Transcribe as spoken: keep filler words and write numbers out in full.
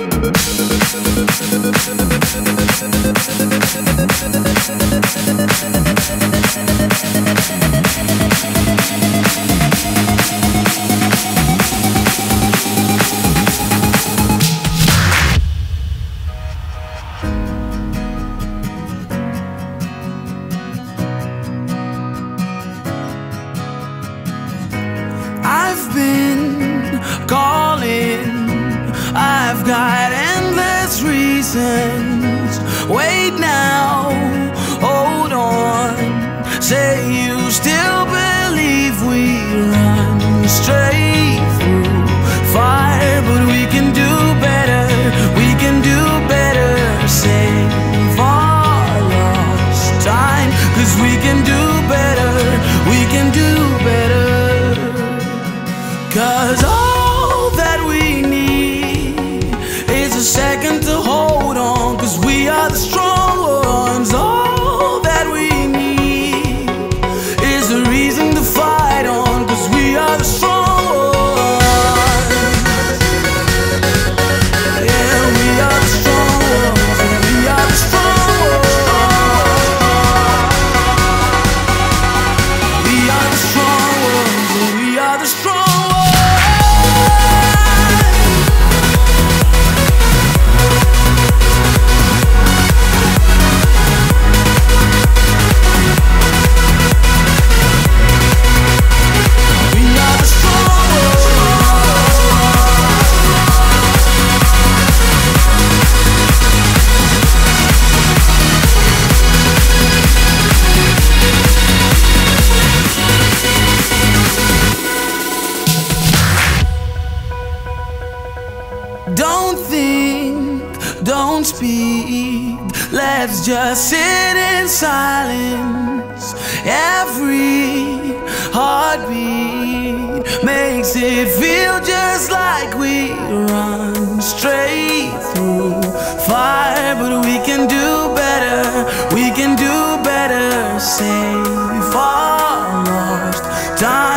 I've been calling, I've got endless reasons. Wait now, hold on. Say you still believe we run straight through fire, but we can do better, we can do better. Save our lost time, 'cause we can do better, we can do better. 'Cause all that we need is a second to hold on, 'cause we are the strong ones. All that we need is a reason to fight on, 'cause we are the strong ones. Yeah, we are the strong ones, and we are the strong ones. We are the strong ones, and we are the strong ones. Don't think, don't speak, let's just sit in silence. Every heartbeat makes it feel just like we run straight through fire, but we can do better, we can do better. Save our lost time.